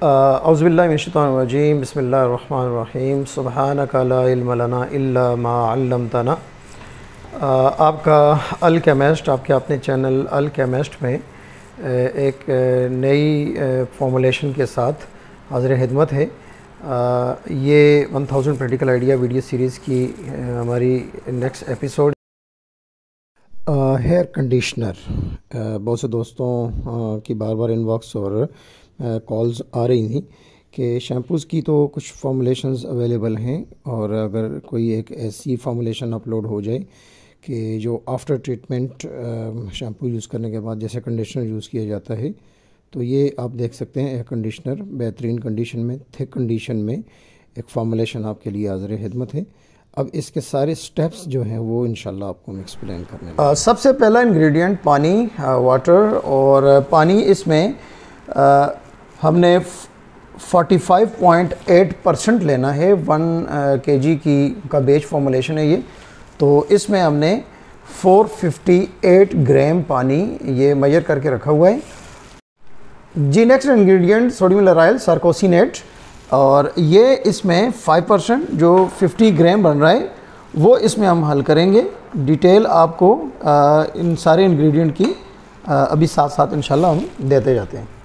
औज़ुबिल्लाहि मिनश्शैतानिर्रजीम बिस्मिल्लाहिर्रहमानिर्रहीम सुब्हानका ला इल्म लना इल्ला मा अल्लमतना। आपका अल केमिस्ट आपके अपने चैनल अल केमिस्ट में एक नई फॉर्मुलेशन के साथ हाज़िर खिदमत है। ये 1000 प्रैक्टिकल आइडिया वीडियो सीरीज़ की हमारी नेक्स्ट एपिसोड हेयर कंडीशनर। बहुत से दोस्तों की बार बार इनबॉक्स और कॉल्स आ रही थी कि शैम्पूज़ की तो कुछ फॉर्मुलेशंस अवेलेबल हैं, और अगर कोई एक ऐसी फॉर्मुलेशन अपलोड हो जाए कि जो आफ्टर ट्रीटमेंट शैम्पू यूज़ करने के बाद जैसे कंडीशनर यूज़ किया जाता है, तो ये आप देख सकते हैं एयर कंडीशनर बेहतरीन कंडीशन में, थिक कंडीशन में एक फॉर्मुलेशन आपके लिए हाज़िर खिदमत है। अब इसके सारे स्टेप्स जो हैं वो इंशाल्लाह आपको मैं एक्सप्लेन करने सबसे पहला इंग्रेडिएंट पानी, वाटर। और पानी इसमें हमने 45.8% लेना है। 1 kg का बेच फॉर्मुलेशन है ये, तो इसमें हमने 458 ग्राम पानी ये मेजर करके रखा हुआ है जी। Next ingredient sodium lauroyl sarcosinate, और ये इसमें 5% जो 50 ग्राम बन रहा है वो इसमें हम हल करेंगे। डिटेल आपको इन सारे इंग्रेडिएंट की अभी साथ साथ इंशाल्लाह हम देते जाते हैं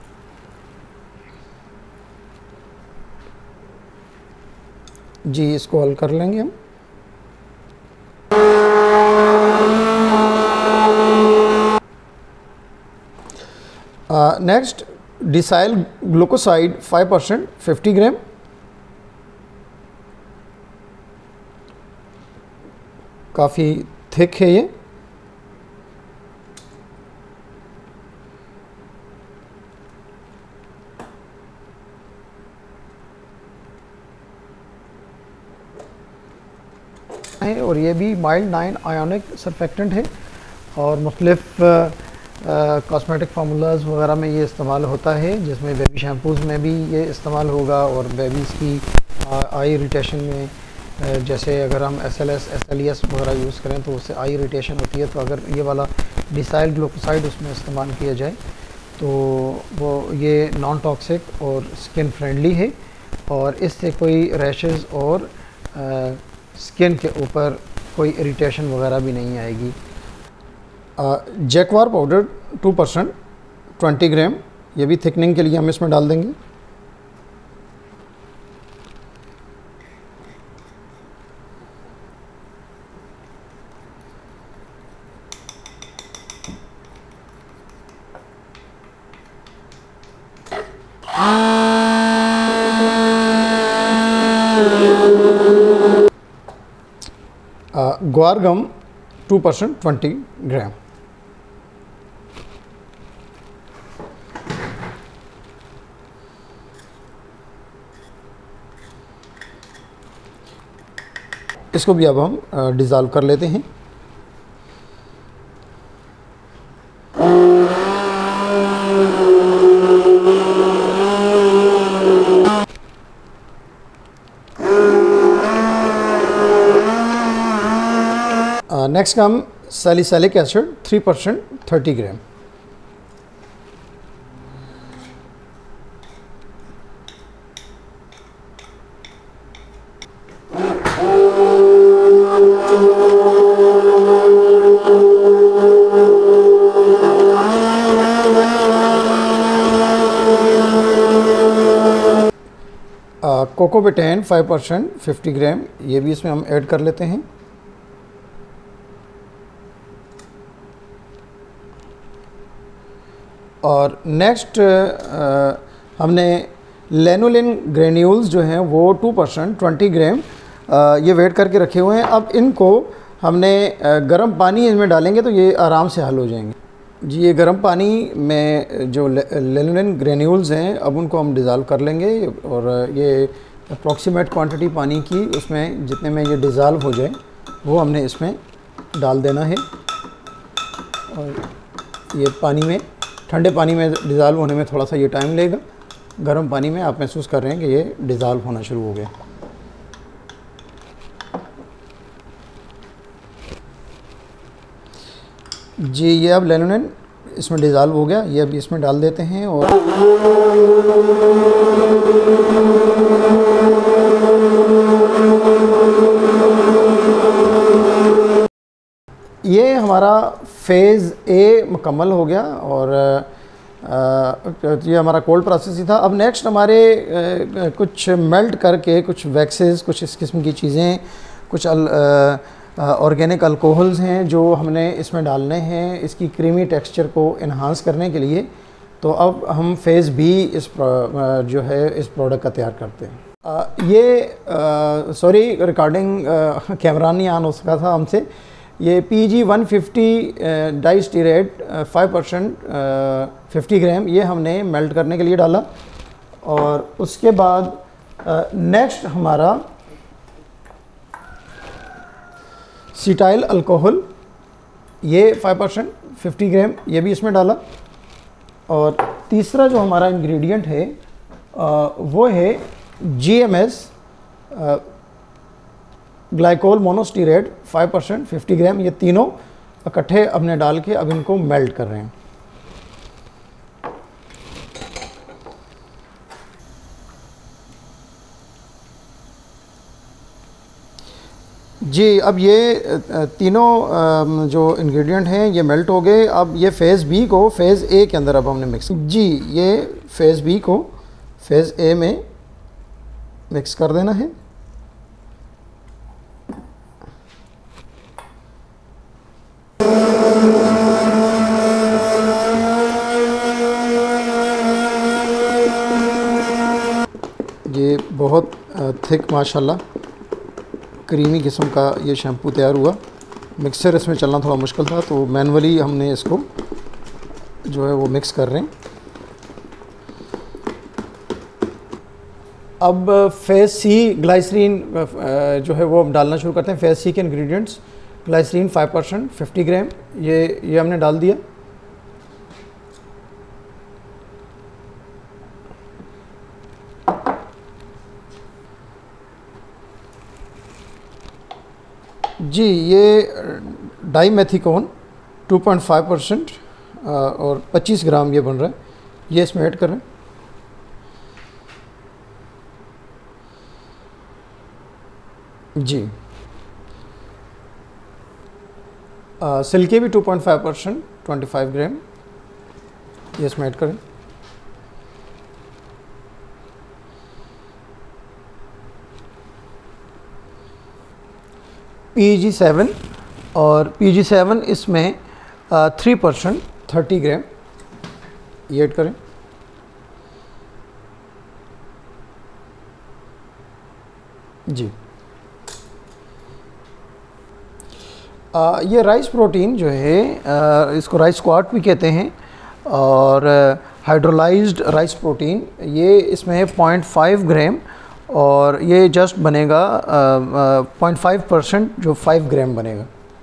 जी। इसको हल कर लेंगे हम। नेक्स्ट डिसाइल ग्लूकोसाइड 5% 50 ग्राम, काफ़ी थिक है ये। और ये भी माइल्ड 9 आयोनिक सरफेक्टेंट है, और मुख्तलिफ कॉस्मेटिक फार्मूलाज वगैरह में ये इस्तेमाल होता है, जिसमें बेबी शैम्पूज़ में भी ये इस्तेमाल होगा, और बेबीज़ की आई इरिटेशन में जैसे अगर हम SLS SLES वगैरह यूज़ करें तो उससे आई इरिटेशन होती है, तो अगर ये वाला डिसाइल ग्लूकोसाइड उसमें इस्तेमाल किया जाए तो वो ये नॉन टॉक्सिक और स्किन फ्रेंडली है, और इससे कोई रैशेज़ और स्किन के ऊपर कोई इरिटेशन वगैरह भी नहीं आएगी। जैकवार पाउडर 2% 20 ग्राम, ये भी थिकनिंग के लिए हम इसमें डाल देंगे। ग्वार गम 2% 20 ग्राम। इसको भी अब हम डिज़ोल्व कर लेते हैं। नेक्स्ट हम सैलिसिलिक एसिड 3% 30 ग्राम। कोकोबेटेन 5% 50 ग्राम, ये भी इसमें हम ऐड कर लेते हैं। और नेक्स्ट हमने लेनुलिन ग्रेन्यूल्स जो हैं वो 2% 20 ग्राम ये वेट करके रखे हुए हैं। अब इनको हमने गर्म पानी इसमें डालेंगे तो ये आराम से हल हो जाएंगे जी। ये गर्म पानी में जो लेनुलिन ग्रेन्यूल्स हैं अब उनको हम डिज़ोल्व कर लेंगे, और ये अप्रॉक्सीमेट क्वांटिटी पानी की उसमें जितने में ये डिज़ोल्व हो जाए वो हमने इसमें डाल देना है। और ये पानी में, ठंडे पानी में डिज़ोल्व होने में थोड़ा सा ये टाइम लेगा। गर्म पानी में आप महसूस कर रहे हैं कि ये डिज़ोल्व होना शुरू हो गया। जी ये अब लेनुलिन इसमें डिज़ोल्व हो गया, ये अभी इसमें डाल देते हैं और ये हमारा फ़ेज़ ए मुकम्मल हो गया और ये हमारा कोल्ड प्रोसेस ही था। अब नेक्स्ट हमारे कुछ मेल्ट करके कुछ वैक्सेस, कुछ इस किस्म की चीज़ें, कुछ ऑर्गेनिक अल्कोहल्स हैं जो हमने इसमें डालने हैं इसकी क्रीमी टेक्सचर को इन्हांस करने के लिए। तो अब हम फ़ेज़ बी जो है इस प्रोडक्ट का तैयार करते हैं। ये सॉरी रिकॉर्डिंग कैमरा नहीं ऑन हो सका था हमसे। ये PG 150 डाई स्टीरेट 5% 50 ग्राम ये हमने मेल्ट करने के लिए डाला। और उसके बाद नेक्स्ट हमारा सीटाइल अल्कोहल, ये 5% 50 ग्राम ये भी इसमें डाला। और तीसरा जो हमारा इंग्रेडिएंट है वो है GMS ग्लाइकोल मोनोस्टीरेट 5% 50 ग्राम। ये तीनों इकट्ठे हमने डाल के अब इनको मेल्ट कर रहे हैं। जी, अब ये तीनों जो इंग्रेडिएंट हैं ये मेल्ट हो गए। अब ये फ़ेज़ बी को फ़ेज़ ए के अंदर अब हमने मिक्स, जी ये फ़ेज़ बी को फ़ेज़ ए में मिक्स कर देना है। ये बहुत थिक माशाल्लाह क्रीमी किस्म का ये शैम्पू तैयार हुआ। मिक्सर इसमें चलना थोड़ा मुश्किल था तो मैनुअली हमने इसको जो है वो मिक्स कर रहे हैं। अब फ़ेज़ सी ग्लाइसरीन जो है वो हम डालना शुरू करते हैं। फ़ेज़ सी के इंग्रेडिएंट्स ग्लाइसरीन 5% 50 ग्राम ये हमने डाल दिया। जी, ये डाईमेथिकोन 2.5% और 25 ग्राम ये बन रहा है, ये इसमें ऐड कर रहे हैं। जी, सिल्की भी 2.5% 25 ग्राम ये इसमें ऐड करें। PG7 और PG7 इसमें 3% 30 ग्राम ये ऐड करें। जी, ये राइस प्रोटीन जो है इसको राइस स्क्वाट भी कहते हैं और हाइड्रोलाइज्ड राइस प्रोटीन ये इसमें 0.5 ग्राम और ये जस्ट बनेगा 0.5% जो 5 ग्राम बनेगा।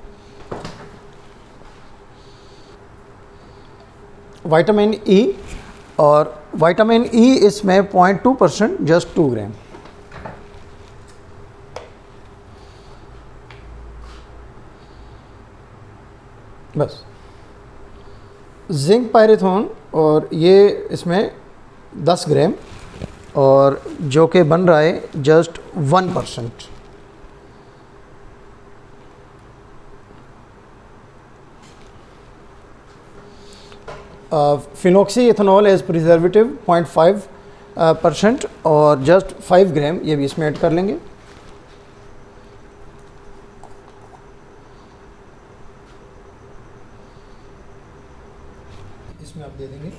विटामिन ई और विटामिन ई इसमें 0.2% जस्ट 2 ग्राम। बस जिंक पायरेथोन और ये इसमें 10 ग्राम और जो कि बन रहा है just 1%। Phenoxyethanol as preservative 0.5% और जस्ट 5 ग्राम ये भी इसमें ऐड कर लेंगे। इसमें आप दे देंगे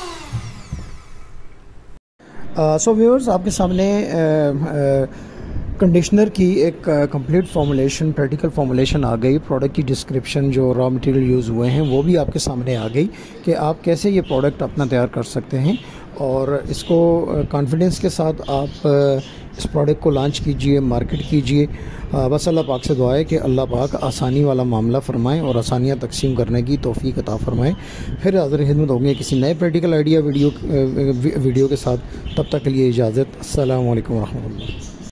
सो व्यूअर्स, आपके सामने कंडीशनर की एक कंप्लीट फॉर्मुलेशन, प्रैक्टिकल फॉर्मुलेशन आ गई। प्रोडक्ट की डिस्क्रिप्शन, जो रॉ मटेरियल यूज़ हुए हैं वो भी आपके सामने आ गई कि आप कैसे ये प्रोडक्ट अपना तैयार कर सकते हैं और इसको कॉन्फिडेंस के साथ आप इस प्रोडक्ट को लॉन्च कीजिए, मार्केट कीजिए। बस अल्लाह पाक से दुआ है कि अल्लाह पाक आसानी वाला मामला फ़रमाएँ और आसानियाँ तकसीम करने की तौफ़ीक अता फ़रमाएँ। फिर हाज़िर खिदमत होंगे किसी नए प्रैक्टिकल आइडिया वीडियो के साथ। तब तक के लिए इजाज़त। अस्सलामु अलैकुम व रहमतुल्लाह।